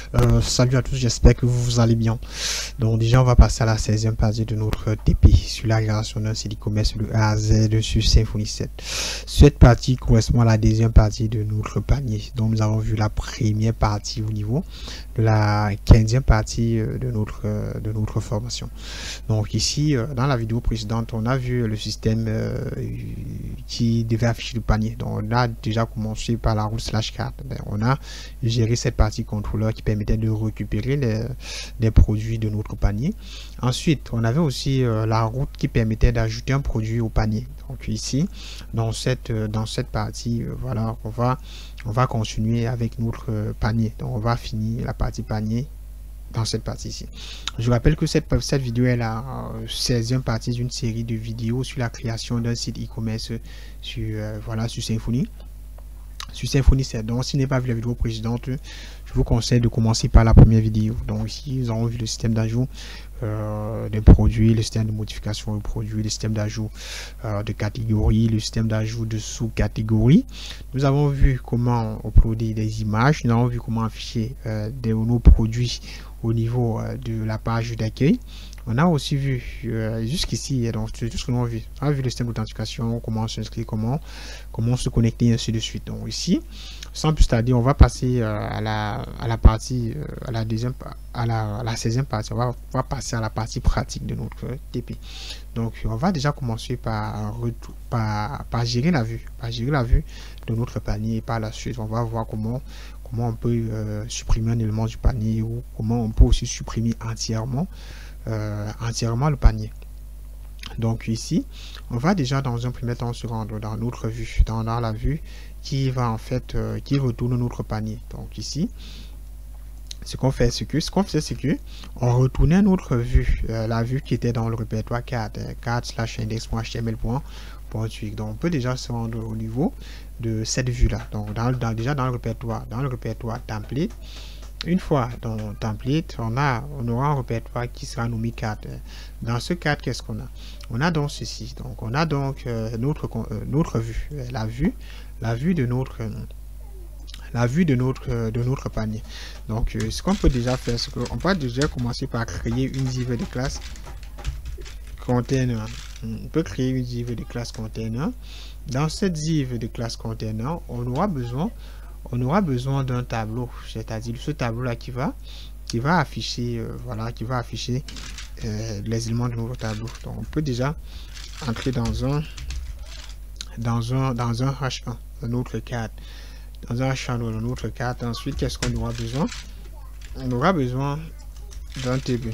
Salut à tous, j'espère que vous allez bien. Donc déjà on va passer à la 16e partie de notre TP sur la création d'un site e-commerce de A à Z sur Symfony 7. Cette partie correspond à la deuxième partie de notre panier. Donc nous avons vu la première partie au niveau de la 15e partie de notre formation. Donc ici dans la vidéo précédente on a vu le système qui devait afficher le panier. Donc on a déjà commencé par la route /4. On a géré cette partie contrôleur qui permettait de récupérer les produits de notre panier. Ensuite on avait aussi la route qui permettait d'ajouter un produit au panier. Donc ici dans cette partie voilà, on va continuer avec notre panier. Donc on va finir la partie panier dans cette partie ici. Je rappelle que cette vidéo est la 16e partie d'une série de vidéos sur la création d'un site e-commerce sur Symfony. Sur Symfony 7. Donc si vous n'avez pas vu la vidéo précédente, je vous conseille de commencer par la première vidéo. Donc ici nous avons vu le système d'ajout des produits, le système de modification de produits, le système d'ajout de catégories, le système d'ajout de sous-catégories. Nous avons vu comment uploader des images, nous avons vu comment afficher nos produits au niveau de la page d'accueil. On a aussi vu jusqu'ici, donc c'est tout ce que nous avons vu. On a vu le système d'authentification, comment s'inscrire, comment se connecter, et ainsi de suite. Donc ici, sans plus tarder, on va passer à la partie, à la 16e partie. On va passer à la partie pratique de notre TP. Donc on va déjà commencer par gérer la vue, de notre panier. Et par la suite, on va voir comment on peut supprimer un élément du panier ou comment on peut aussi supprimer entièrement le panier. Donc ici on va déjà dans un premier temps se rendre dans notre vue, dans la vue qui va en fait qui retourne notre panier. Donc ici ce qu'on faisait c'est que on retournait notre vue, la vue qui était dans le répertoire 4/index.html.8. donc on peut déjà se rendre au niveau de cette vue là. Donc déjà dans le répertoire template. Une fois dans template, on aura un répertoire qui sera nommé 4. Dans ce 4, qu'est-ce qu'on a? On a donc ceci. Donc on a donc notre vue, la vue de notre panier. Donc ce qu'on peut déjà faire, c'est qu'on va déjà commencer par créer une div de classe container. On peut créer une div de classe container. Dans cette div de classe container, on aura besoin d'un tableau, c'est-à-dire ce tableau là qui va afficher les éléments de notre tableau. Donc on peut déjà entrer dans un H1 un autre 4, dans un H1 un autre 4. Ensuite qu'est-ce qu'on aura besoin? On aura besoin d'un table.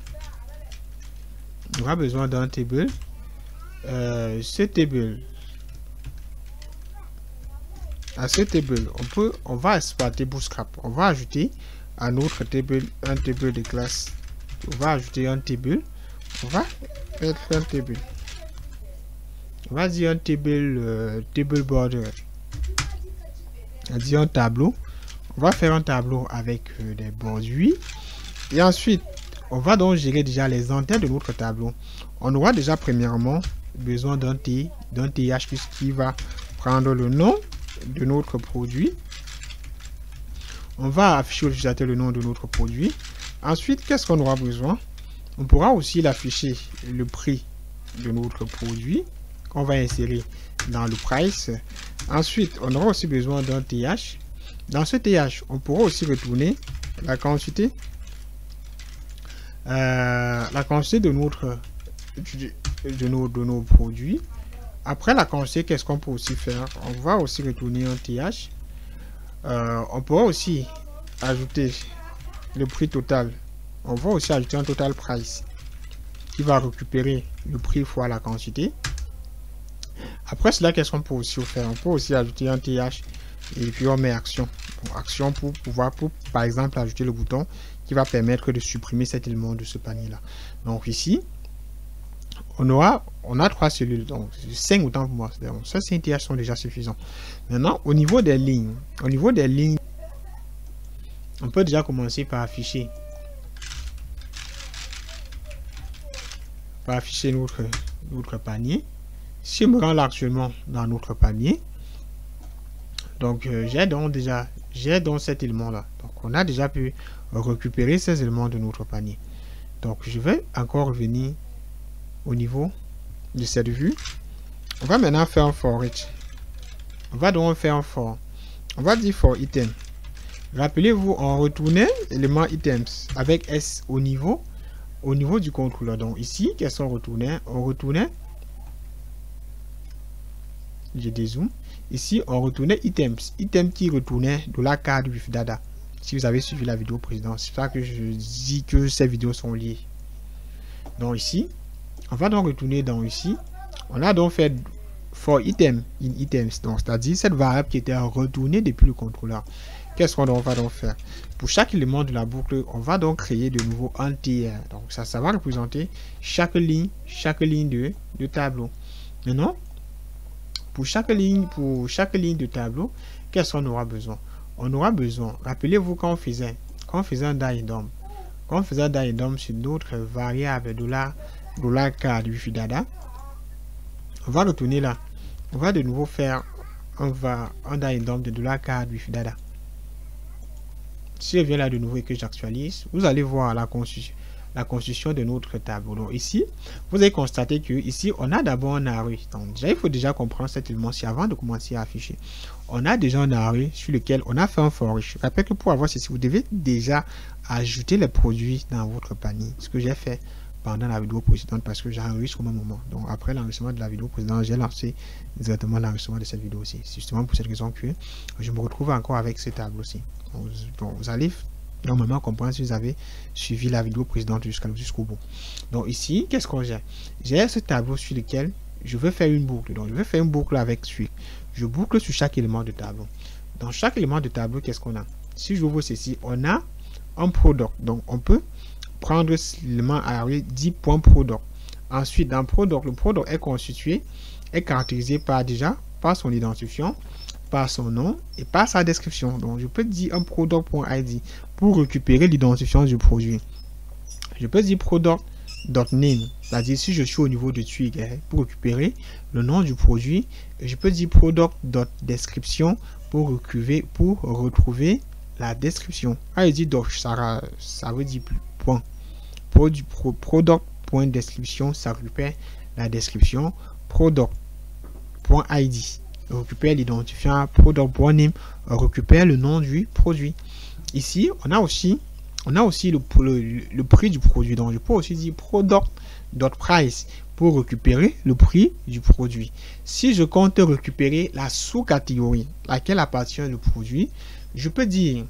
À ce table, on va exploiter Bootstrap. On va ajouter à notre table un table de classe. On va ajouter un table. On va mettre un table. On va dire un table table border. On va dire un tableau. On va faire un tableau avec des bordures. Et ensuite, on va donc gérer déjà les entêtes de notre tableau. On aura déjà premièrement besoin d'un th qui va prendre le nom de notre produit. On va afficher au utilisateur le nom de notre produit. Ensuite, qu'est-ce qu'on aura besoin? On pourra aussi l'afficher le prix de notre produit qu'on va insérer dans le price. Ensuite, on aura aussi besoin d'un th. Dans ce th, on pourra aussi retourner la quantité de nos produits. Après la quantité, qu'est-ce qu'on peut aussi faire? On va aussi retourner un th. On pourra aussi ajouter le prix total. On va aussi ajouter un total price qui va récupérer le prix fois la quantité. Après cela, qu'est-ce qu'on peut aussi faire? On peut aussi ajouter un th et puis on met action. Action pour par exemple ajouter le bouton qui va permettre de supprimer cet élément de ce panier là. Donc ici on a 3 cellules, donc 5 autant pour moi. Donc ça, 5 th sont déjà suffisants. Maintenant, au niveau des lignes, on peut déjà commencer par afficher notre panier. Si je me rends là actuellement dans notre panier, donc j'ai donc déjà j'ai donc cet élément-là. Donc, on a déjà pu récupérer ces éléments de notre panier. Donc, je vais encore revenir au niveau de cette vue. On va maintenant faire un for each. On va donc faire un for. On va dire for item. Rappelez-vous, on retournait l'élément items avec S au niveau du contrôleur. Donc ici, qu'est-ce qu'on retournait? On retournait, j'ai des zooms. Ici, on retournait items. Item qui retournait $card with data. Si vous avez suivi la vidéo précédente, c'est ça que je dis que ces vidéos sont liées. Donc ici, on va donc retourner dans ici. On a donc fait for item in items. Donc c'est-à-dire cette variable qui était retournée depuis le contrôleur. Qu'est-ce qu'on va donc faire? Pour chaque élément de la boucle, on va donc créer de nouveau un TR. Donc ça va représenter chaque ligne de tableau. Maintenant, pour chaque ligne de tableau, qu'est-ce qu'on aura besoin? On aura besoin, rappelez-vous quand on faisait un die-dom. Quand on faisait un die-dom sur d'autres variables $card with data, on va retourner là. On va de nouveau faire un die-dom de $card with data. Si je viens là de nouveau et que j'actualise, vous allez voir la construction de notre tableau. Donc ici, vous allez constater que ici, on a d'abord un array. Donc déjà, il faut déjà comprendre cet élément-ci avant de commencer à afficher. On a déjà un array sur lequel on a fait un for each. Je rappelle que pour avoir ceci, vous devez déjà ajouter les produits dans votre panier. Ce que j'ai fait pendant la vidéo précédente parce que j'enregistre au même moment. Donc après l'enregistrement de la vidéo précédente, j'ai lancé directement l'enregistrement de cette vidéo aussi. C'est justement pour cette raison que je me retrouve encore avec ce tableau-ci. Donc vous allez normalement comprendre si vous avez suivi la vidéo précédente jusqu'au bout. Donc ici, qu'est-ce qu'on j'ai? J'ai ce tableau sur lequel je veux faire une boucle. Donc je vais faire une boucle avec suite. Je boucle sur chaque élément de tableau. Dans chaque élément de tableau, qu'est-ce qu'on a? Si je ouvre ceci, on a un product. Donc on peut prendre l'élément array 10.product. Ensuite, dans product, le product est caractérisé par son identifiant, par son nom et par sa description. Donc je peux dire un product.id pour récupérer l'identifiant du produit. Je peux dire product.name, c'est-à-dire si je suis au niveau de Twig pour récupérer le nom du produit. Et je peux dire product.description pour retrouver la description. ID ça veut dire point. Product.description, ça récupère la description. Product.id récupère l'identifiant. Product.name récupère le nom du produit. Ici, on a aussi le prix du produit. Donc, je peux aussi dire product.price pour récupérer le prix du produit. Si je compte récupérer la sous-catégorie laquelle appartient le produit, je peux dire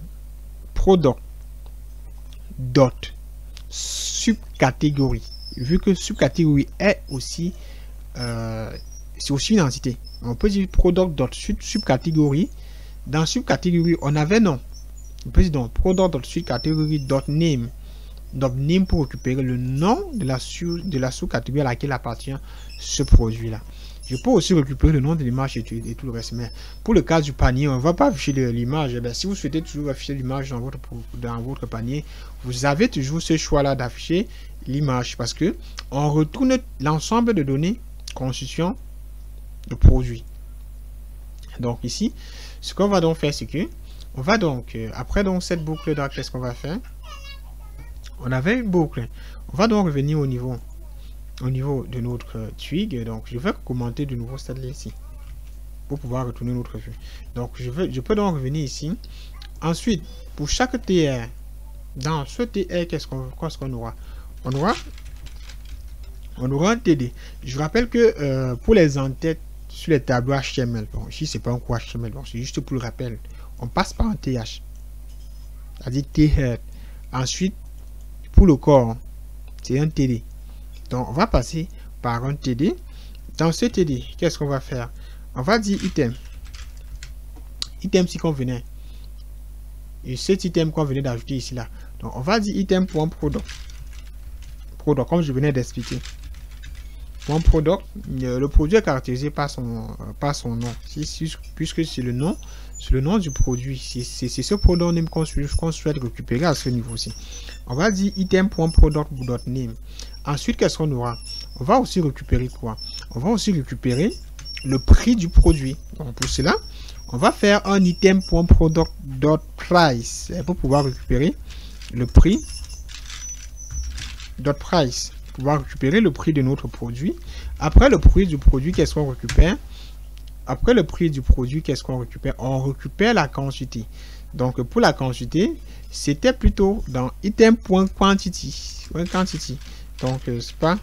product.subcatégorie. Vu que subcatégorie est aussi c'est aussi une entité. On peut dire product.subcatégorie. Dans subcatégorie, on avait non. On peut dire donc product.subcatégorie.name. Name pour récupérer le nom de la sous-catégorie à laquelle appartient ce produit-là. Je peux aussi récupérer le nom de l'image et tout le reste. Mais pour le cas du panier, on ne va pas afficher l'image. Eh bien, si vous souhaitez toujours afficher l'image dans votre panier, vous avez toujours ce choix-là d'afficher l'image parce que on retourne l'ensemble de données constituant le produit. Donc ici, ce qu'on va donc faire, c'est que on va donc, après donc cette boucle-là, qu'est-ce qu'on va faire? On avait une boucle. On va donc revenir au niveau de notre Twig. Donc je vais commenter de nouveau cette ligne ici pour pouvoir retourner notre vue. Donc je peux donc revenir ici. Ensuite, pour chaque TR, dans ce TR, qu'est-ce qu'on aura? On aura un TD. Je rappelle que pour les entêtes sur les tableaux HTML, bon, ici c'est pas un cours HTML, bon, c'est juste pour le rappel. On passe par un TH, c'est-à-dire T-head. Ensuite, pour le corps, c'est un TD. Donc, on va passer par un TD. Dans ce TD, qu'est-ce qu'on va faire? On va dire item. Item si qu'on venait. Et cet item qu'on venait d'ajouter ici là. Donc, on va dire item.product. Product, comme je venais d'expliquer. Product, le produit est caractérisé par son nom. Puisque c'est le nom du produit. C'est ce produit name qu'on souhaite récupérer à ce niveau-ci. On va dire item.product.name. Ensuite, qu'est-ce qu'on aura? On va aussi récupérer quoi? On va aussi récupérer le prix du produit. Donc pour cela, on va faire un item.product.price pour pouvoir récupérer le prix .price, pouvoir récupérer le prix de notre produit. Après le prix du produit, qu'est-ce qu'on récupère? Après le prix du produit, qu'est-ce qu'on récupère? On récupère la quantité. Donc pour la quantité, c'était plutôt dans item.quantity. Donc c'est pas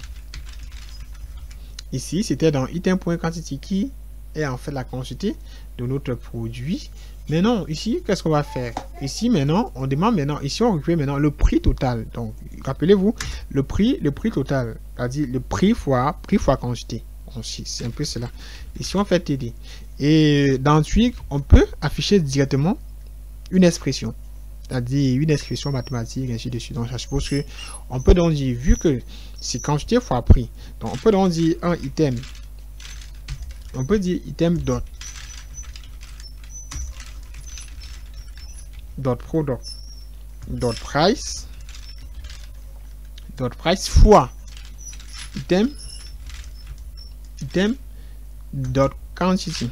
ici, c'était dans item.quantity qui est en fait la quantité de notre produit. Mais non, ici, qu'est-ce qu'on va faire? Ici, maintenant, on demande maintenant, ici, on récupère maintenant le prix total. Donc, rappelez-vous, le prix total, c'est-à-dire le prix fois quantité. C'est un peu cela. Ici, on fait TD. Et dans Twig, on peut afficher directement une expression. C'est-à-dire une expression mathématique, ainsi de suite. Donc, ça suppose que on peut donc dire, vu que c'est quantité fois prix, donc on peut donc dire un item. On peut dire item dot product price fois item quantity.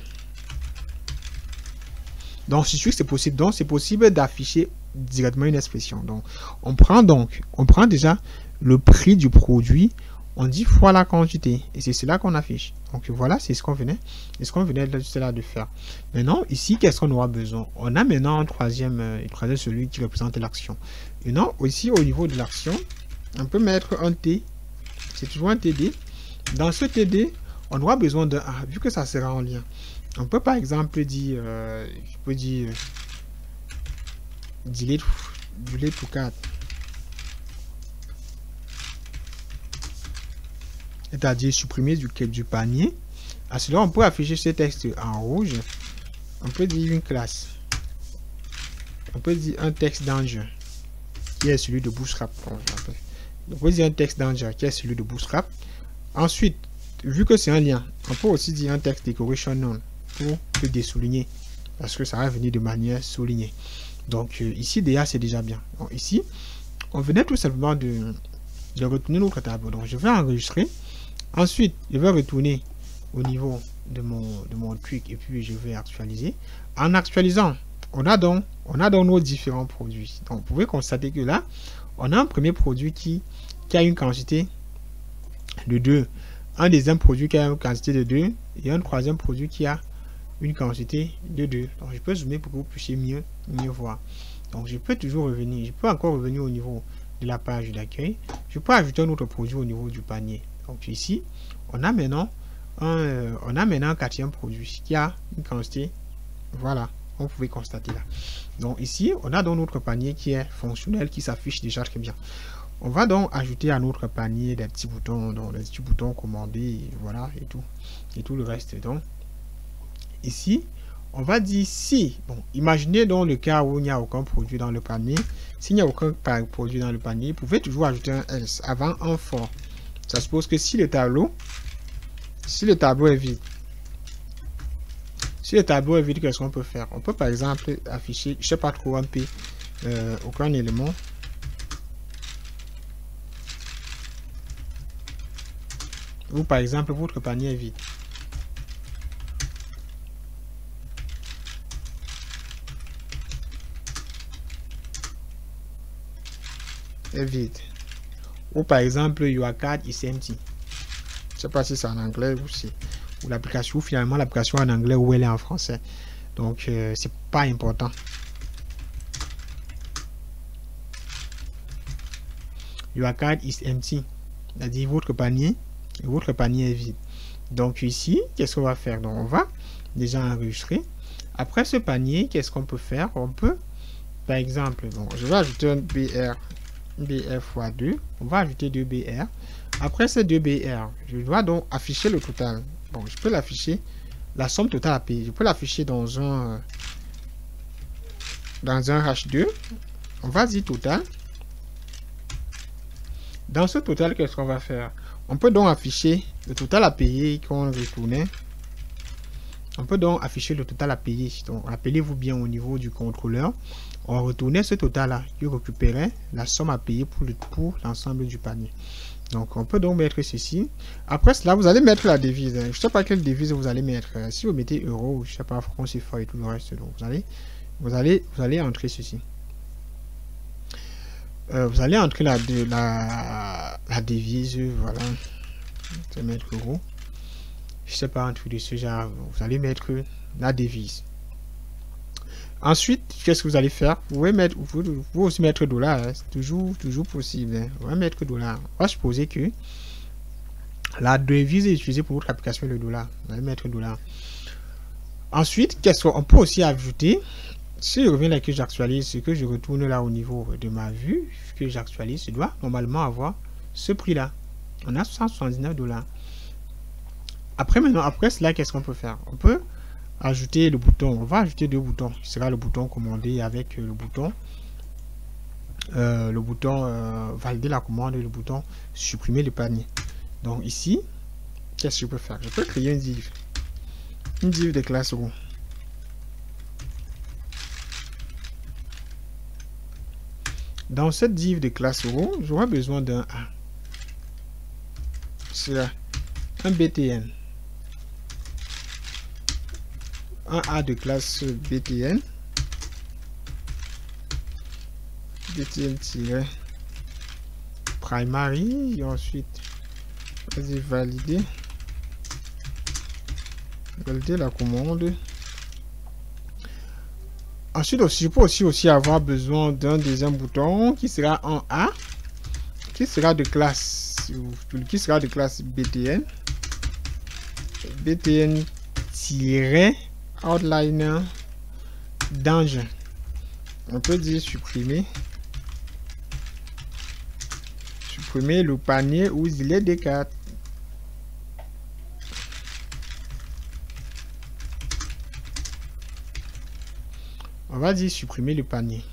Donc c'est sûr que c'est possible. Donc c'est possible d'afficher directement une expression. Donc on prend déjà le prix du produit, on dit fois la quantité et c'est cela qu'on affiche. Donc voilà, c'est ce qu'on venait de faire. Maintenant ici, qu'est-ce qu'on aura besoin? On a maintenant un troisième celui qui représente l'action. Et non, ici au niveau de l'action, on peut mettre un T. C'est toujours un TD. Dans ce TD, on aura besoin d'un A, vu que ça sera en lien. On peut par exemple dire, je peux dire delete to cart. C'est-à-dire supprimer du panier. À cela, on peut afficher ce texte en rouge. On peut dire une classe. On peut dire un texte danger qui est celui de Bootstrap. On peut dire un texte danger qui est celui de Bootstrap. Ensuite, vu que c'est un lien, on peut aussi dire un texte decoration none pour le désouligner parce que ça va venir de manière soulignée. Donc ici déjà c'est déjà bien. Donc, ici, on venait tout simplement de retourner notre tableau. Donc je vais enregistrer. Ensuite, je vais retourner au niveau de mon truc et puis je vais actualiser. En actualisant, on a donc nos différents produits. Donc vous pouvez constater que là, on a un premier produit qui a une quantité de 2, un deuxième produit qui a une quantité de 2 et un troisième produit qui a une quantité de 2. Donc je peux zoomer pour que vous puissiez mieux voir. Donc je peux toujours revenir, je peux encore revenir au niveau de la page d'accueil. Je peux ajouter un autre produit au niveau du panier. Donc ici, on a maintenant un quatrième produit qui a une quantité, voilà, vous pouvez constater là. Donc ici, on a donc notre panier qui est fonctionnel, qui s'affiche déjà très bien. On va donc ajouter à notre panier des petits boutons, donc des petits boutons commandés, voilà, et tout le reste. Donc ici, on va dire si, bon, imaginez donc le cas où il n'y a aucun produit dans le panier. S'il n'y a aucun produit dans le panier, vous pouvez toujours ajouter un else avant un for. Ça suppose que si le tableau est vide, qu'est-ce qu'on peut faire? On peut par exemple afficher, je sais pas trop, un P, aucun élément. Ou par exemple, votre panier est vide. Est vide. Ou par exemple, your card is empty. Je sais pas si c'est en anglais ou l'application, finalement l'application en anglais ou elle est en français. Donc c'est pas important. Your card is empty. C'est-à-dire votre panier est vide. Donc ici, qu'est-ce qu'on va faire? Donc on va déjà enregistrer. Après ce panier, qu'est-ce qu'on peut faire? On peut, par exemple, bon, je vais ajouter un BR fois 2. On va ajouter 2 BR. Après ces 2 BR, je dois donc afficher le total. Bon, je peux l'afficher, la somme totale à payer. Je peux l'afficher dans un H2. On va dire total. Dans ce total, qu'est-ce qu'on va faire? On peut donc afficher le total à payer qu'on retournait. On peut donc afficher le total à payer. Donc, rappelez-vous bien au niveau du contrôleur, on retournait ce total-là qui récupérait la somme à payer pour l'ensemble du panier. Donc on peut donc mettre ceci. Après cela, vous allez mettre la devise. Je ne sais pas quelle devise vous allez mettre. Si vous mettez euro, je ne sais pas, franc CFA et tout le reste, donc vous allez entrer ceci. Vous allez entrer la devise, voilà. Je vais mettre euro. Je ne sais pas, un truc de ce genre. Vous allez mettre la devise. Ensuite, qu'est-ce que vous allez faire? Vous pouvez aussi mettre dollar. Hein. C'est toujours possible. Hein. On va mettre dollar. On va supposer que la devise est utilisée pour votre application le dollar. Vous allez mettre dollar. Ensuite, qu'est-ce qu'on peut aussi ajouter? Si je reviens là que j'actualise, ce que je retourne là au niveau de ma vue, que j'actualise, je dois normalement avoir ce prix-là. On a 179 $. Après cela, qu'est-ce qu'on peut faire? On peut ajouter le bouton. On va ajouter deux boutons. Qui sera le bouton commander avec le bouton valider la commande et le bouton supprimer le panier. Donc ici, qu'est-ce que je peux faire? Je peux créer une div de classe euro. Dans cette div de classe euro, j'aurai besoin d'un A. C'est un BTN. Un A de classe BTN. BTN-primary. Et ensuite, vas-y, valider. Valider la commande. Ensuite aussi, je peux aussi avoir besoin d'un deuxième bouton qui sera en A, qui sera de classe BTN, BTN-outliner d'engin. On peut dire supprimer le panier où il est des cartes. On va dire supprimer le panier.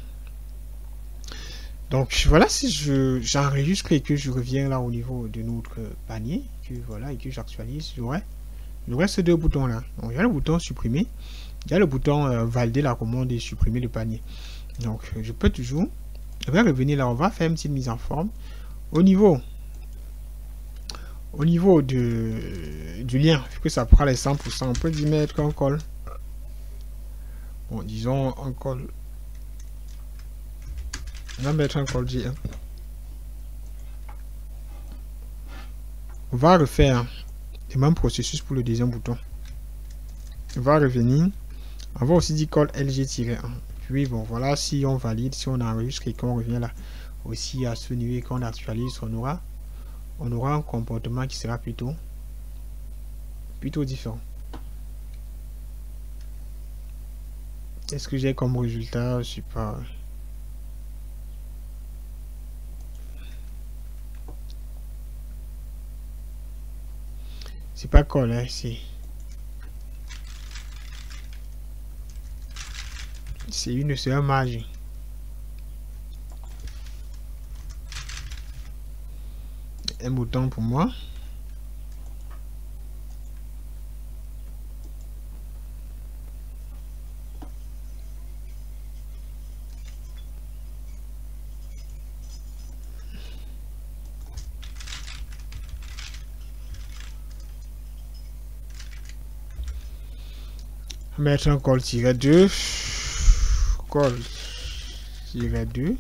Donc voilà, si j'enregistre et que je reviens là au niveau de notre panier, que voilà, et que j'actualise, j'aurai ces deux boutons là. Donc il y a le bouton supprimer, il y a le bouton valider la commande et supprimer le panier. Donc je peux toujours, je vais revenir là, on va faire une petite mise en forme. Au niveau du lien, que ça prend les 100%, on peut y mettre un col. Bon, disons un col. On va mettre un col G1. On va refaire le même processus pour le deuxième bouton. On va revenir. On va aussi dire col LG-1. Puis bon, voilà, si on valide, si on enregistre et qu'on revient là aussi à ce niveau et qu'on actualise, on aura un comportement qui sera plutôt différent. Est-ce que j'ai comme résultat? Je sais pas. C'est pas col, hein, c'est un margin. Un bouton pour moi. Mettre un col-2, col-2.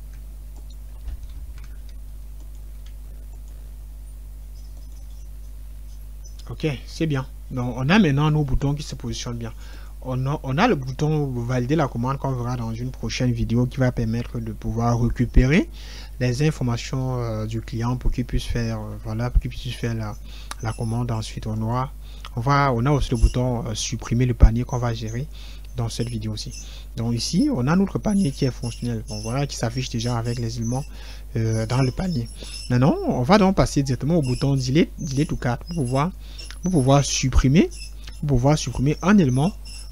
Ok, c'est bien. Donc on a maintenant nos boutons qui se positionnent bien. On a le bouton valider la commande qu'on verra dans une prochaine vidéo qui va permettre de pouvoir récupérer les informations du client pour qu'il puisse faire la commande. Ensuite on a aussi le bouton supprimer le panier qu'on va gérer dans cette vidéo aussi. Donc ici on a notre panier qui est fonctionnel. Bon voilà, qui s'affiche déjà avec les éléments dans le panier. Maintenant on va donc passer directement au bouton delete to cart pour pouvoir supprimer un élément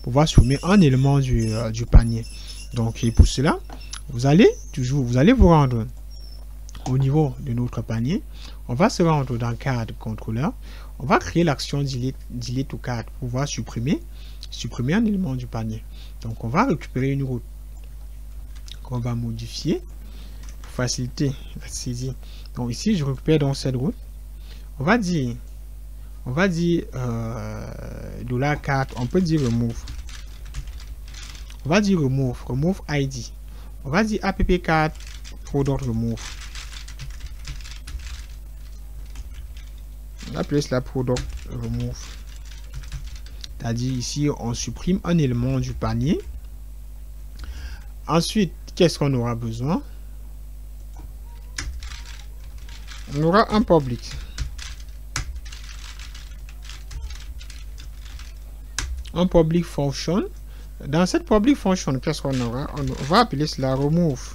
du panier. Donc et pour cela vous allez vous rendre au niveau de notre panier. On va se rendre dans card contrôleur. On va créer l'action delete to cart pour pouvoir supprimer un élément du panier. Donc on va récupérer une route qu'on va modifier faciliter la saisie. Donc ici, je récupère dans cette route. On va dire $4, on peut dire remove. On va dire remove ID. On va dire app4 product remove. On appelle cela product remove. C'est-à-dire ici, on supprime un élément du panier. Ensuite, qu'est-ce qu'on aura besoin? On aura un public. Un public function. Dans cette public function, qu'est-ce qu'on aura? On va appeler cela remove.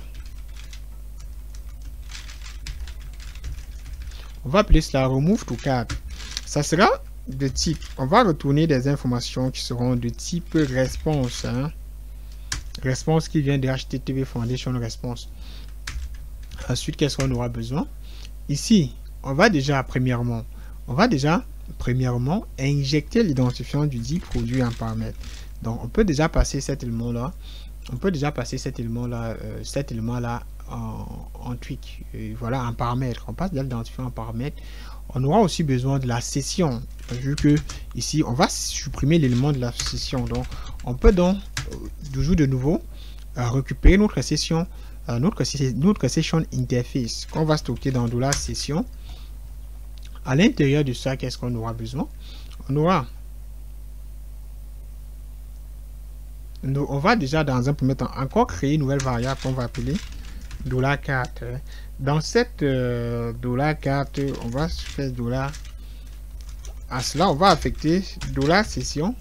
On va appeler cela remove to card. Ça sera de type. On va retourner des informations qui seront de type response. Hein? Response qui vient de HTTP Foundation Response. Ensuite, qu'est-ce qu'on aura besoin? Ici, on va déjà premièrement injecter l'identifiant du dit produit en paramètre. Donc, on peut déjà passer cet élément-là. Cet élément-là en tweak. Et voilà, en paramètre. On passe déjà l'identifiant en paramètre. On aura aussi besoin de la session. Vu que ici, on va supprimer l'élément de la session. Donc, on peut donc toujours de nouveau récupérer notre session, notre session interface qu'on va stocker dans $session. À l'intérieur de ça, qu'est-ce qu'on aura besoin? On va déjà dans un premier temps encore créer une nouvelle variable qu'on va appeler $4. Dans cette $4, on va faire à cela, on va affecter $session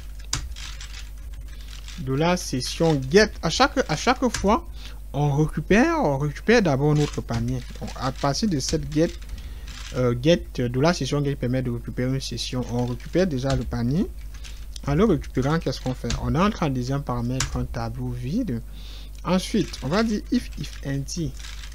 get. À chaque fois, on récupère d'abord notre panier. Donc, à partir de cette get $session get permet de récupérer une session. On récupère déjà le panier. En le récupérant, qu'est-ce qu'on fait? On entre en deuxième paramètre un tableau vide. Ensuite, on va dire if empty.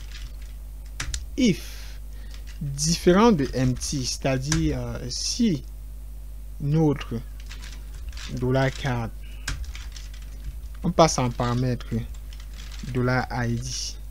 If différent de empty, c'est-à-dire si notre $4, on passe en paramètre $id.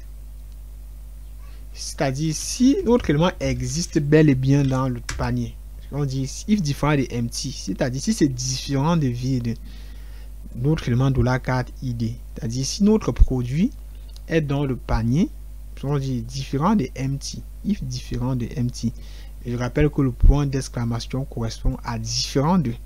C'est-à-dire si notre élément existe bel et bien dans le panier. On dit if différent de empty, c'est-à-dire si c'est différent de vide, notre élément $4 id. C'est-à-dire si notre produit est dans le panier, on dit différent de empty. If différent de empty. Et je rappelle que le point d'exclamation correspond à différent de.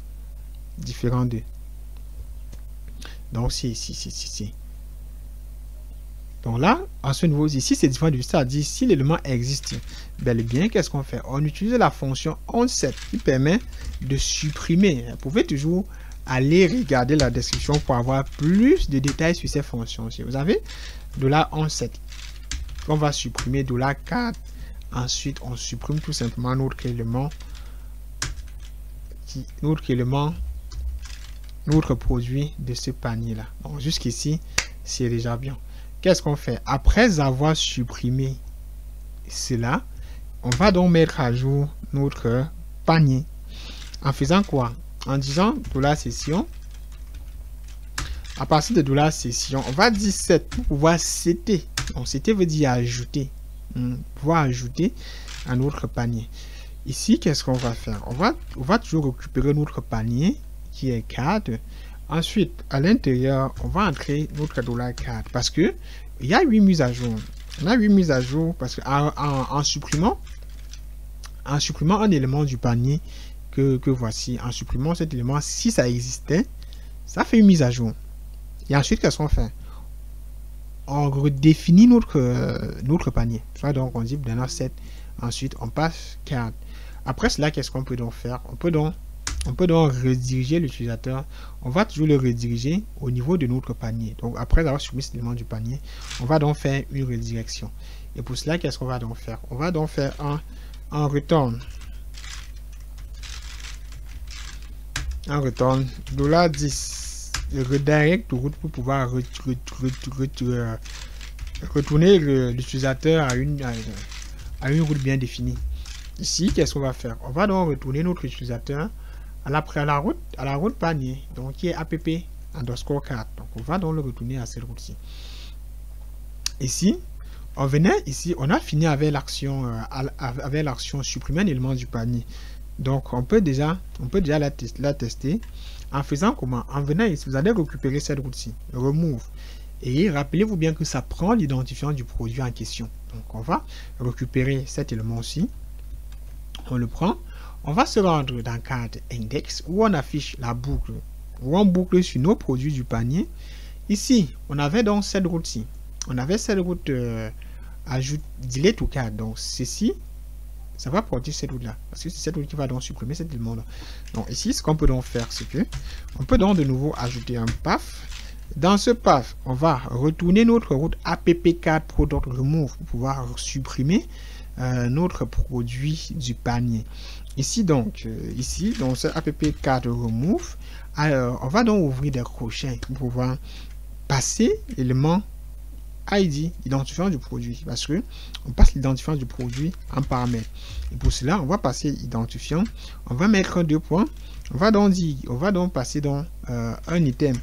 Donc c'est ici. Donc là, à ce niveau ici, c'est différent de ça. C'est-à-dire si l'élément existe bel et bien, qu'est-ce qu'on fait? On utilise la fonction onSet qui permet de supprimer. Vous pouvez toujours aller regarder la description pour avoir plus de détails sur ces fonctions. Si vous avez $onSet, on va supprimer $4. Ensuite, on supprime tout simplement notre produit de ce panier là. Donc jusqu'ici, c'est déjà bien. Qu'est-ce qu'on fait? Après avoir supprimé cela, on va donc mettre à jour notre panier. En faisant quoi? En disant $session. À partir de $session, on va dire set pour pouvoir setter. Donc setter veut dire ajouter. Pouvoir ajouter à notre panier. Ici, qu'est-ce qu'on va faire? On va toujours récupérer notre panier qui est 4. Ensuite, à l'intérieur, on va entrer notre $4 parce que il y a 8 mises à jour. On a 8 mises à jour parce que en supprimant un élément du panier que voici, en supprimant cet élément, si ça existait, ça fait une mise à jour. Et ensuite, qu'est-ce qu'on fait? On redéfinit notre panier. Soit donc on dit dans 7. Ensuite, on passe 4. Après cela, qu'est-ce qu'on peut donc faire? On peut donc rediriger l'utilisateur. On va toujours le rediriger au niveau de notre panier. Donc, après avoir supprimé cet élément du panier, on va donc faire une redirection. Et pour cela, qu'est-ce qu'on va donc faire? On va donc faire un return. Un return $10. Le redirect to route pour pouvoir retourner l'utilisateur à une route bien définie. Ici, qu'est-ce qu'on va faire? On va donc retourner notre utilisateur à la route panier, donc qui est app_4. Donc on va donc le retourner à cette route-ci. Ici, on venait ici, on a fini avec l'action supprimer un élément du panier. Donc on peut déjà la tester en faisant comment? En venant ici, vous allez récupérer cette route-ci, remove. Et rappelez-vous bien que ça prend l'identifiant du produit en question. Donc on va récupérer cet élément-ci. On le prend. On va se rendre dans carte index où on affiche la boucle, où on boucle sur nos produits du panier. Ici, on avait donc cette route-ci. On avait cette route ajoute delete to card. Donc ceci, ça va porter cette route-là. Parce que c'est cette route qui va donc supprimer cet élément-là. Donc ici, ce qu'on peut donc faire, c'est que on peut donc de nouveau ajouter un path. Dans ce path, on va retourner notre route app-card product remove pour pouvoir supprimer notre produit du panier. Ici donc, ce app-card remove, on va donc ouvrir des crochets pour pouvoir passer l'élément ID, identifiant du produit, parce que on passe l'identifiant du produit en paramètre. Et pour cela, on va passer identifiant, on va mettre 2 points, on va donc passer dans un item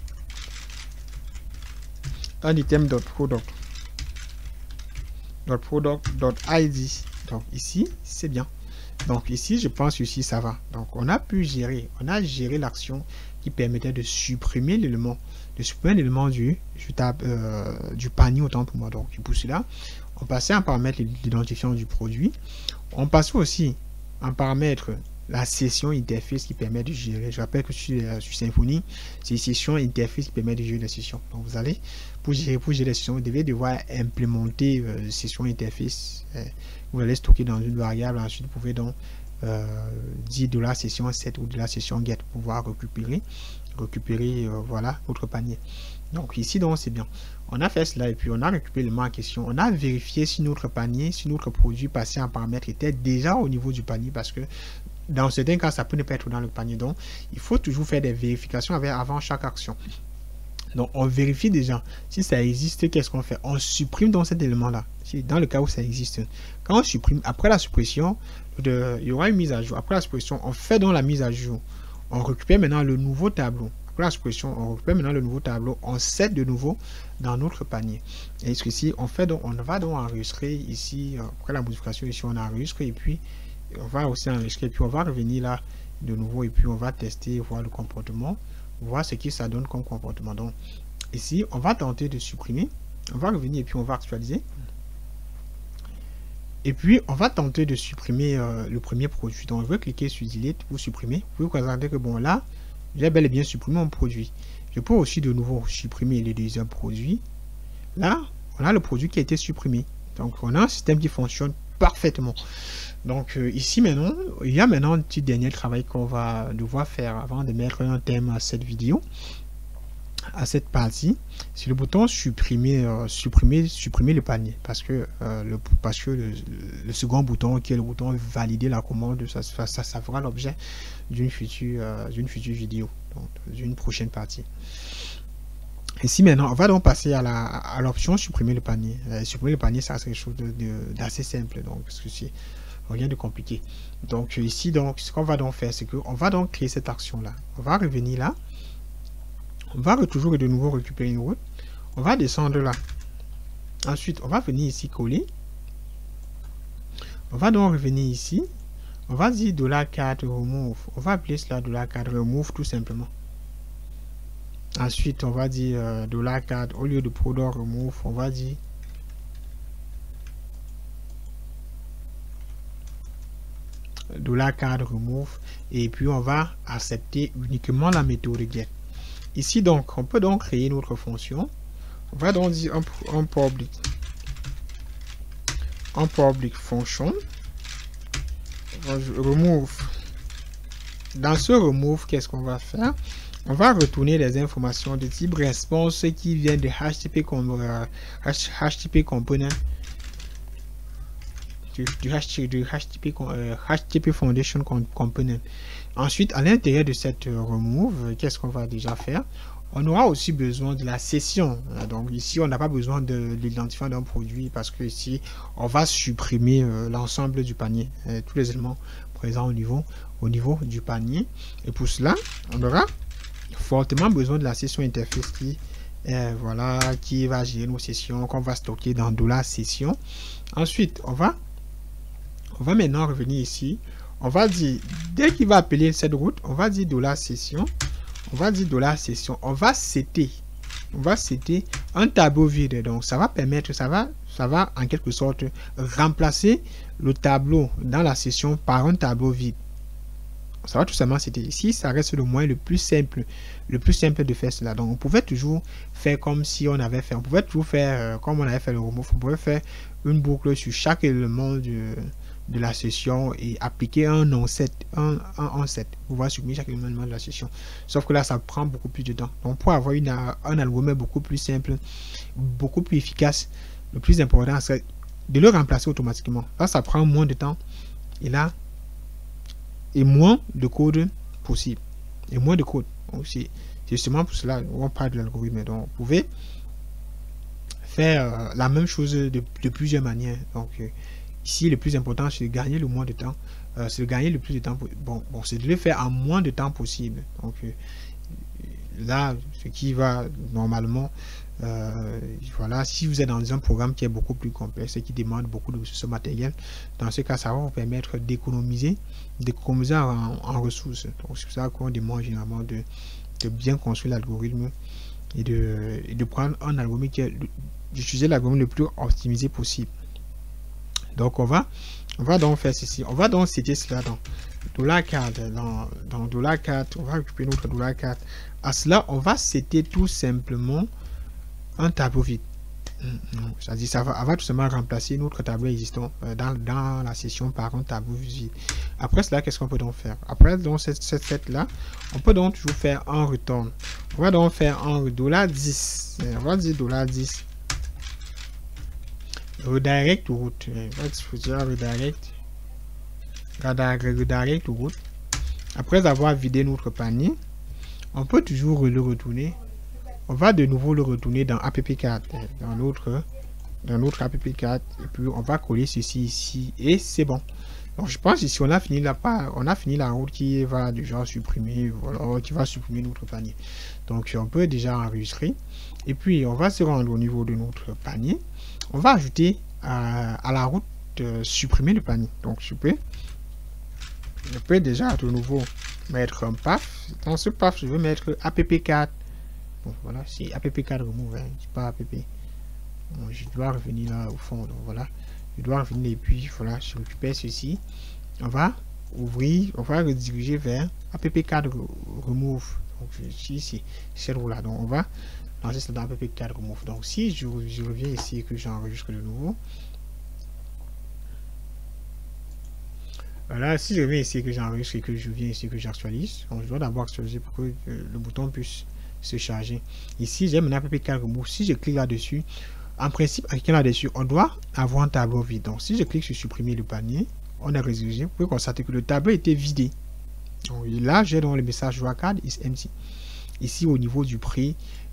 .product.id. Donc ici, c'est bien. Donc ici, je pense que ici, ça va. Donc on a géré l'action qui permettait de supprimer l'élément, du panier, autant pour moi. Donc pour cela, on passait en paramètre l'identifiant du produit. On passait aussi en paramètre la session interface qui permet de gérer. Je rappelle que sur Symfony, c'est session interface qui permet de gérer les sessions. Donc vous allez, pour gérer les sessions, vous devez devoir implémenter session interface. Vous allez stocker dans une variable. Ensuite, vous pouvez donc dire de la session set ou de la session get pour pouvoir récupérer voilà votre panier. Donc ici donc c'est bien. On a fait cela et puis on a récupéré l'élément en question. On a vérifié si notre panier, si notre produit passé en paramètre était déjà au niveau du panier, parce que dans certains cas, ça peut ne pas être dans le panier. Donc, il faut toujours faire des vérifications avant chaque action. Donc, on vérifie déjà si ça existe. Qu'est-ce qu'on fait? On supprime donc cet élément-là. Dans le cas où ça existe. Quand on supprime, après la suppression, il y aura une mise à jour. Après la suppression, on fait donc la mise à jour. On récupère maintenant le nouveau tableau. Après la suppression, on récupère maintenant le nouveau tableau. On set de nouveau dans notre panier. Et ici, on va donc enregistrer ici. Après la modification, ici, on enregistre et puis on va aussi enregistrer, puis on va revenir là de nouveau et puis on va tester, voir le comportement, voir ce que ça donne comme comportement. Donc ici on va tenter de supprimer, on va revenir et puis on va actualiser et puis on va tenter de supprimer le premier produit. Donc je vais cliquer sur delete pour supprimer. Vous pouvez constater que bon, là j'ai bel et bien supprimé mon produit. Je peux aussi de nouveau supprimer le deuxième produit. Là on a le produit qui a été supprimé. Donc on a un système qui fonctionne parfaitement. Donc ici maintenant, il y a maintenant un petit dernier travail qu'on va devoir faire avant de mettre un thème à cette vidéo, à cette partie. C'est le bouton supprimer le panier, parce que le second bouton qui est le bouton valider la commande, ça fera l'objet d'une future vidéo, donc d'une prochaine partie. Ici maintenant, on va donc passer à l'option supprimer le panier. Supprimer le panier, ça c'est quelque chose d'assez simple, donc parce que c'est rien de compliqué. Donc ici, donc ce qu'on va donc faire, c'est qu'on va donc créer cette action là. On va revenir là. On va toujours de nouveau récupérer une route. On va descendre là. Ensuite, on va venir ici coller. On va donc revenir ici. On va dire $card remove. On va appeler cela $card remove tout simplement. Ensuite, on va dire $card au lieu de product remove, on va dire $card remove et puis on va accepter uniquement la méthode get. Ici donc on peut donc créer notre fonction. On va donc dire un public function remove. Dans ce remove, qu'est-ce qu'on va faire? On va retourner les informations de type response qui viennent de HTTP component du HTTP Foundation Component. Ensuite, à l'intérieur de cette remove, qu'est-ce qu'on va déjà faire? On aura aussi besoin de la session. Donc ici, on n'a pas besoin de l'identifiant d'un produit parce que ici, on va supprimer l'ensemble du panier, tous les éléments présents au niveau du panier. Et pour cela, on aura fortement besoin de la session interface voilà, qui va gérer nos sessions, qu'on va stocker dans $session. Ensuite, on va maintenant revenir ici. On va dire, dès qu'il va appeler cette route, on va dire $session. On va dire $session. On va setter un tableau vide. Donc, ça va permettre, ça va en quelque sorte remplacer le tableau dans la session par un tableau vide. Ça va tout simplement c'était ici, ça reste le moyen le plus simple de faire cela. Donc on pouvait toujours faire comme si on avait fait, on pouvait toujours faire comme on avait fait le remove, on pouvait faire une boucle sur chaque élément de la session et appliquer un onset, un set pour pouvoir supprimer chaque élément de la session. Sauf que là ça prend beaucoup plus de temps. Donc pour avoir un algorithme beaucoup plus simple, beaucoup plus efficace, le plus important c'est de le remplacer automatiquement. Là ça prend moins de temps et là et moins de code possible et moins de code. C'est justement pour cela on parle de l'algorithme. Donc vous pouvez faire la même chose de plusieurs manières. Donc ici le plus important c'est de gagner le moins de temps, c'est de gagner le plus de temps. Bon c'est de le faire en moins de temps possible. Donc là ce qui va normalement voilà, si vous êtes dans un programme qui est beaucoup plus complexe et qui demande beaucoup de ressources matérielles, dans ce cas ça va vous permettre d'économiser en ressources. Donc c'est pour ça qu'on demande généralement de bien construire l'algorithme et de prendre un algorithme qui est d'utiliser l'algorithme le plus optimisé possible. Donc on va donc faire ceci, on va donc citer cela dans $4, dans $4, on va récupérer notre $4. À cela on va citer tout simplement un tableau vide. C'est-à-dire ça va tout simplement remplacer notre tableau existant dans la session par un tableau vide. Après cela, qu'est-ce qu'on peut donc faire? Après donc cette fête là, on peut donc toujours faire un return. On va donc faire un $10. On va dire $10. Redirect to route. Redirect to route. Après avoir vidé notre panier, on peut toujours le retourner. On va de nouveau le retourner dans app4, dans notre app4, et puis on va coller ceci ici et c'est bon. Donc je pense ici on a fini la route qui va déjà supprimer, voilà, qui va supprimer notre panier. Donc on peut déjà enregistrer et puis on va se rendre au niveau de notre panier. On va ajouter à la route supprimer le panier. Donc je peux déjà de nouveau mettre un path. Dans ce path je vais mettre app4. Bon, voilà, c'est app4 remove, hein, c'est pas app. Bon, je dois revenir là au fond, donc voilà, je dois revenir et puis voilà, je récupère ceci. On va ouvrir, on va rediriger vers app4 remove. Donc ici, c'est cette roue là. Donc on va lancer ça dans app4 remove. Donc si je reviens ici et que j'enregistre de nouveau. Voilà, si je reviens ici et que j'enregistre et que je viens ici et que j'actualise, donc je dois d'abord actualiser pour que le bouton puisse se charger. Ici j'ai mon app4 remove. Si je clique là-dessus, en principe en cliquant là-dessus on doit avoir un tableau vide. Donc si je clique sur supprimer le panier, on a redirigé, vous pouvez constater que le tableau était vidé. Donc là j'ai donc le message draw card is empty. Ici au niveau du prix,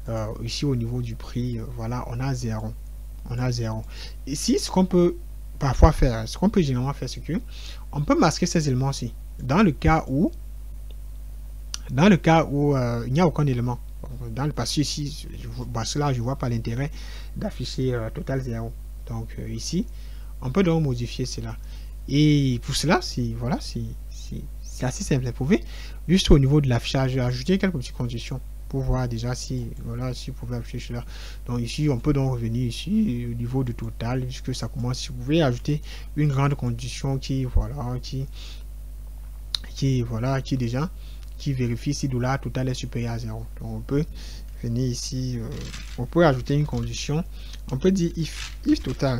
voilà, on a 0. Ici ce qu'on peut parfois faire, ce qu'on peut généralement faire, c'est que on peut masquer ces éléments-ci dans le cas où il n'y a aucun élément. Dans le passé ici, cela je vois pas l'intérêt d'afficher total 0. Donc ici on peut donc modifier cela et pour cela c'est voilà, c'est assez simple. Vous pouvez juste au niveau de l'affichage ajouter quelques petites conditions pour voir déjà si voilà, si vous pouvez afficher cela. Donc ici on peut donc revenir ici au niveau de total puisque ça commence. Si vous pouvez ajouter une grande condition qui vérifie si $total est supérieur à 0. Donc on peut venir ici, on peut ajouter une condition, on peut dire if total.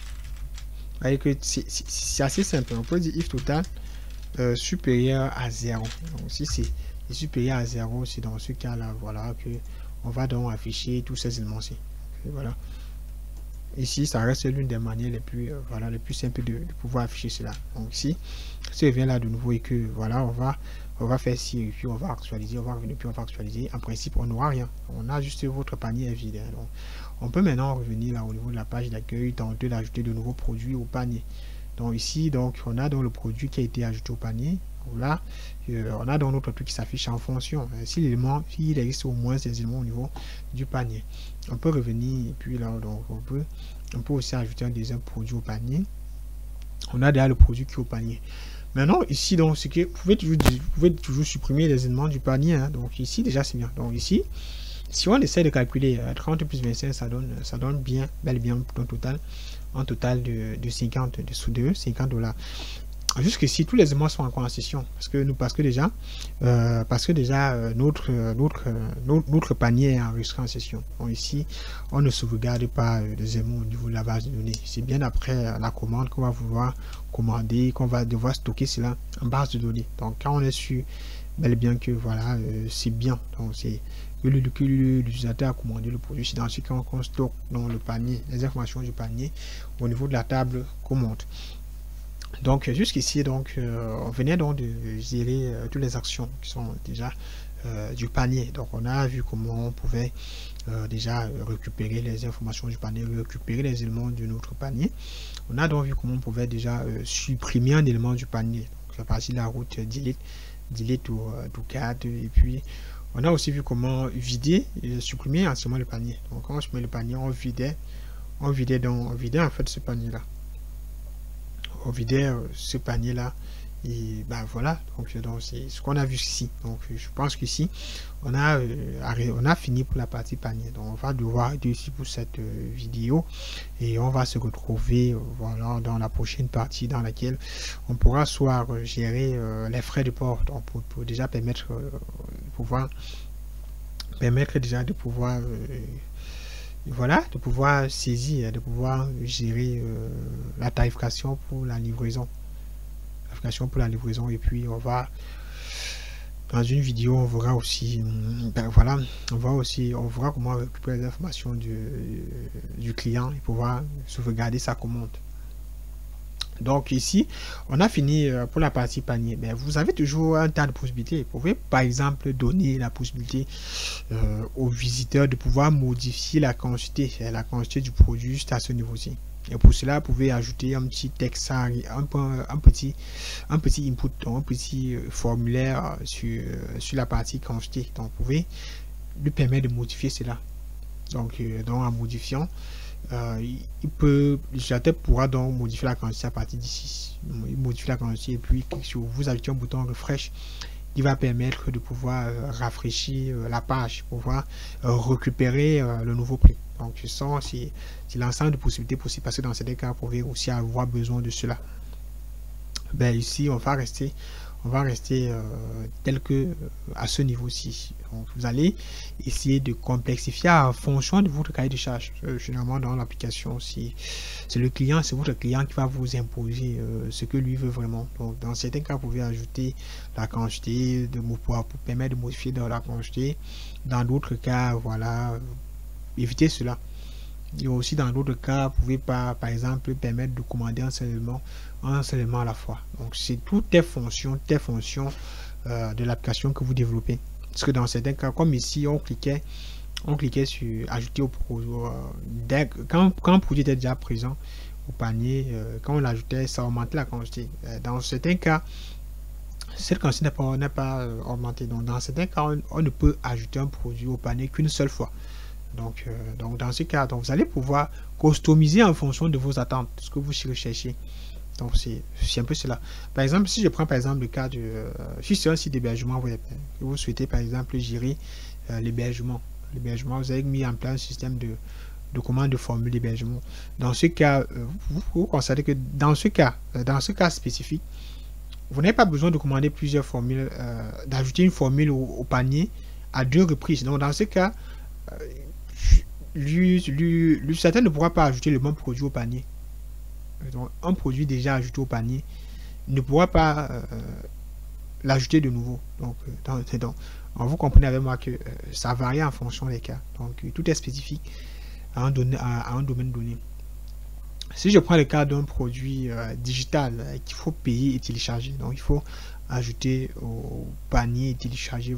C'est assez simple, on peut dire if total supérieur à 0. Donc si c'est supérieur à 0, c'est dans ce cas là, voilà, que on va donc afficher tous ces éléments-ci. Voilà. Ici, ça reste l'une des manières les plus les plus simples de pouvoir afficher cela. Donc ici, si je viens là de nouveau et que voilà, on va faire ci et puis on va actualiser, on va revenir puis on va actualiser. En principe, on n'aura rien. On a juste votre panier est vide. Donc, on peut maintenant revenir là au niveau de la page d'accueil, tenter d'ajouter de nouveaux produits au panier. Donc ici, donc on a donc le produit qui a été ajouté au panier. Donc là, on a dans notre truc qui s'affiche en fonction. Si l'élément, il existe au moins des éléments au niveau du panier. On peut revenir et puis là, donc on peut aussi ajouter un deuxième produit au panier. On a déjà le produit qui est au panier. Maintenant, ici, donc, c'est que vous pouvez toujours supprimer les éléments du panier. Hein. Donc ici, déjà, c'est bien. Donc ici, si on essaie de calculer 30 plus 25, ça donne bien, bel et bien un total de 50 de 50 $. Jusqu'ici, tous les éléments sont encore en session parce que déjà notre panier est enregistré en session. Donc ici, on ne sauvegarde pas les éléments au niveau de la base de données. C'est bien après la commande qu'on va vouloir commander, qu'on va devoir stocker cela en base de données. Donc quand on est sûr bel et bien que voilà, c'est bien. Donc c'est que l'utilisateur a commandé le produit. C'est dans ce cas qu'on stocke dans le panier les informations du panier au niveau de la table commande. Donc jusqu'ici, donc on venait donc de gérer toutes les actions qui sont déjà du panier. Donc on a vu comment on pouvait déjà récupérer les informations du panier, récupérer les éléments de notre panier. On a donc vu comment on pouvait déjà supprimer un élément du panier. Donc à partir de la route delete ou cadre, et puis on a aussi vu comment vider et supprimer entièrement le panier. Donc quand on supprime le panier, on vidait en fait ce panier là. On vidait ce panier là et ben voilà, donc c'est ce qu'on a vu ici. Donc je pense qu'ici on a fini pour la partie panier. Donc on va devoir arrêter ici pour cette vidéo et on va se retrouver voilà dans la prochaine partie dans laquelle on pourra soit gérer les frais de port, donc pour déjà permettre déjà de pouvoir voilà, de pouvoir saisir, de pouvoir gérer la tarification pour la livraison. Et puis on va dans une vidéo, on verra aussi on verra comment récupérer les informations du client et pouvoir sauvegarder sa commande. Donc ici, on a fini pour la partie panier. Mais vous avez toujours un tas de possibilités. Vous pouvez par exemple donner la possibilité aux visiteurs de pouvoir modifier la quantité du produit juste à ce niveau-ci. Et pour cela, vous pouvez ajouter un petit texte, un petit input, un petit formulaire sur la partie quantité. Donc vous pouvez lui permettre de modifier cela. Donc en modifiant, l'utilisateur pourra donc modifier la quantité à partir d'ici. Il modifie la quantité et puis si vous ajoutez un bouton refresh, il va permettre de pouvoir rafraîchir la page, pouvoir récupérer le nouveau prix. Donc c'est l'ensemble de possibilités possibles parce que dans certains cas, vous pouvez aussi avoir besoin de cela. Ben ici, on va rester tel que à ce niveau-ci. Donc vous allez essayer de complexifier en fonction de votre cahier de charge. Généralement dans l'application, c'est votre client qui va vous imposer ce que lui veut vraiment. Donc dans certains cas, vous pouvez ajouter la quantité pour permettre de modifier dans la quantité. Dans d'autres cas, voilà, évitez cela. Et aussi dans d'autres cas, vous pouvez pas, par exemple, permettre de commander un seul élément à la fois. Donc c'est toutes les fonctions de l'application que vous développez. Parce que dans certains cas, comme ici, on cliquait sur ajouter au produit. Quand un produit était déjà présent au panier, quand on l'ajoutait, ça augmentait la quantité. Dans certains cas, cette quantité n'est pas augmentée. Donc dans certains cas, on ne peut ajouter un produit au panier qu'une seule fois. Donc dans ce cas, vous allez pouvoir customiser en fonction de vos attentes, ce que vous recherchez. Donc c'est un peu cela. Par exemple, si je prends par exemple le cas si c'est un site d'hébergement web, que vous souhaitez par exemple gérer l'hébergement, vous avez mis en place un système de commande de formule d'hébergement. Dans ce cas, vous constatez que dans ce cas spécifique, vous n'avez pas besoin de commander plusieurs formules, d'ajouter une formule au panier à 2 reprises. Donc dans ce cas, l'utilisateur ne pourra pas ajouter le même produit au panier. Donc, un produit déjà ajouté au panier ne pourra pas l'ajouter de nouveau. Donc, vous comprenez avec moi que ça varie en fonction des cas. Donc, tout est spécifique à un domaine donné. Si je prends le cas d'un produit digital qu'il faut payer et télécharger, donc il faut ajouter au panier et télécharger.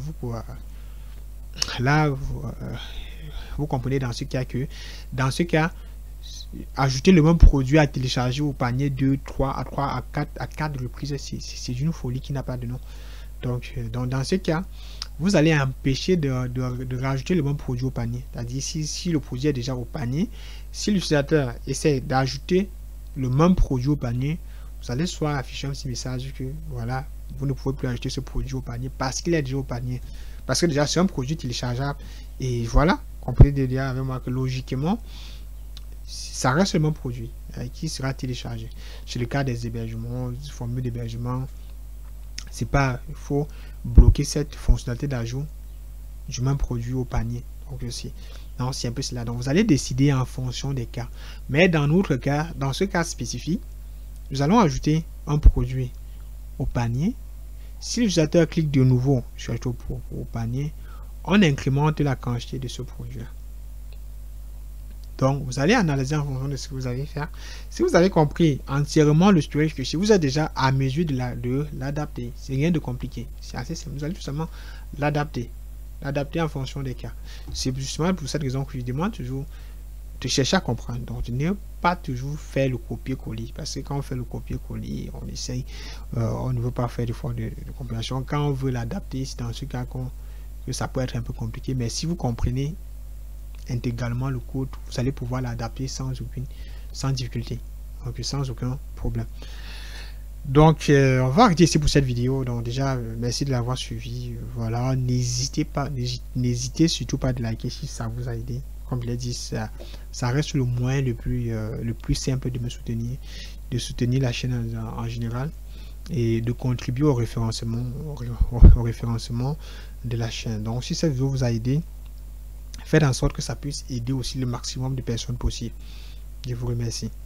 Vous comprenez dans ce cas ajouter le même produit à télécharger au panier 2, 3 à 4 reprises, c'est une folie qui n'a pas de nom. Donc, dans ce cas, vous allez empêcher de rajouter le même produit au panier. C'est-à-dire, si le produit est déjà au panier, si l'utilisateur essaie d'ajouter le même produit au panier, vous allez soit afficher un petit message que voilà, vous ne pouvez plus ajouter ce produit au panier parce qu'il est déjà au panier. Parce que déjà, c'est un produit téléchargeable. Et voilà, comprenez déjà avec moi que logiquement, ça reste le même produit qui sera téléchargé. C'est le cas des hébergements, des formules d'hébergement. C'est pas, il faut bloquer cette fonctionnalité d'ajout du même produit au panier. Donc aussi, non, c'est un peu cela. Donc vous allez décider en fonction des cas. Mais dans notre cas, dans ce cas spécifique, nous allons ajouter un produit au panier. Si l'utilisateur clique de nouveau sur au panier, on incrémente la quantité de ce produit-là. Donc, vous allez analyser en fonction de ce que vous allez faire. Si vous avez compris entièrement le storage caché, vous êtes déjà à mesure de l'adapter. C'est rien de compliqué. C'est assez simple. Vous allez tout simplement l'adapter. L'adapter en fonction des cas. C'est justement pour cette raison que je demande toujours de chercher à comprendre. Donc, ne pas toujours faire le copier-coller. Parce que quand on fait le copier-coller, on essaye, on ne veut pas faire d'efforts de compréhension. Quand on veut l'adapter, c'est dans ce cas que ça peut être un peu compliqué. Mais si vous comprenez intégralement le code, vous allez pouvoir l'adapter sans difficulté, donc sans aucun problème. Donc on va arrêter ici pour cette vidéo. Donc déjà merci de l'avoir suivi. Voilà, n'hésitez surtout pas de liker si ça vous a aidé. Comme je l'ai dit, ça reste le moyen le plus simple de me soutenir, de soutenir la chaîne en général et de contribuer au référencement de la chaîne. Donc si cette vidéo vous a aidé, faites en sorte que ça puisse aider aussi le maximum de personnes possible. Je vous remercie.